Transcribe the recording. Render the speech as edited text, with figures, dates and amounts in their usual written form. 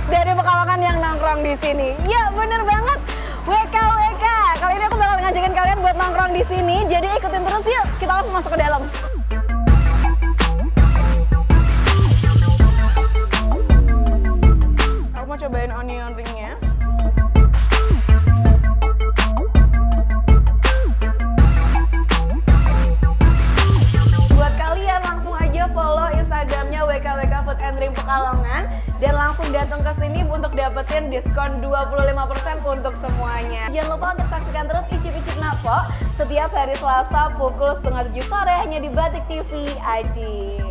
dari Pekalongan yang nongkrong di sini. Ya bener banget, WKWK. Kali ini aku bakal ngajakin kalian buat nongkrong di sini. Jadi ikutin terus yuk, kita langsung masuk ke dalam. Aku mau cobain onion ringnya. Buat kalian langsung aja follow Instagramnya WKWK Food and Drink Pekalongan dan langsung datang ke sini untuk dapetin diskon 25% untuk semuanya. Jangan lupa untuk saksikan terus Icip-Icip Napo setiap hari Selasa pukul 6:30 sore hanya di Batik TV Aji.